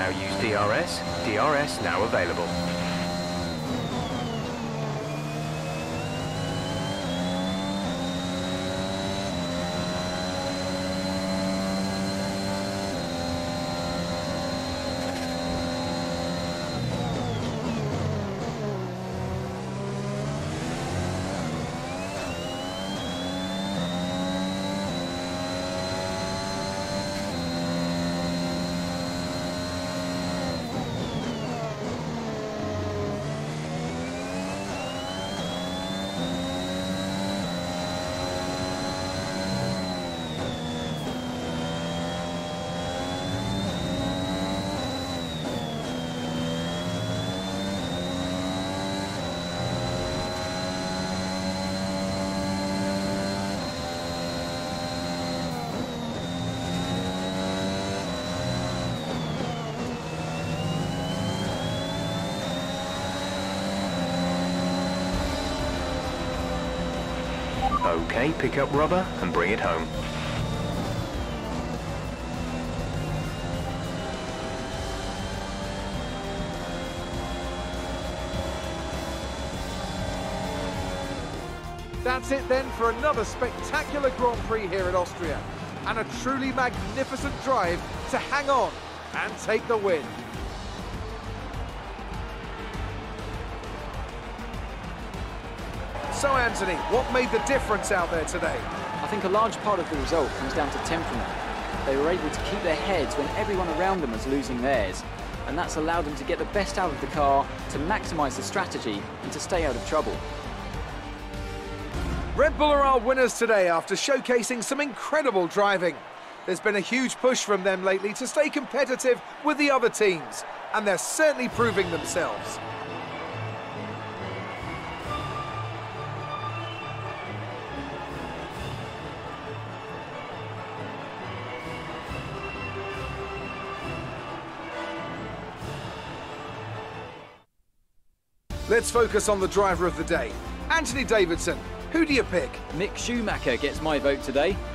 now use DRS. DRS now available. Okay, pick up rubber and bring it home. That's it then for another spectacular Grand Prix here at Austria, and a truly magnificent drive to hang on and take the win. So Anthony, what made the difference out there today? I think a large part of the result comes down to temperament. They were able to keep their heads when everyone around them was losing theirs, and that's allowed them to get the best out of the car, to maximise the strategy and to stay out of trouble. Red Bull are our winners today after showcasing some incredible driving. There's been a huge push from them lately to stay competitive with the other teams, and they're certainly proving themselves. Let's focus on the driver of the day. Anthony Davidson, who do you pick? Mick Schumacher gets my vote today.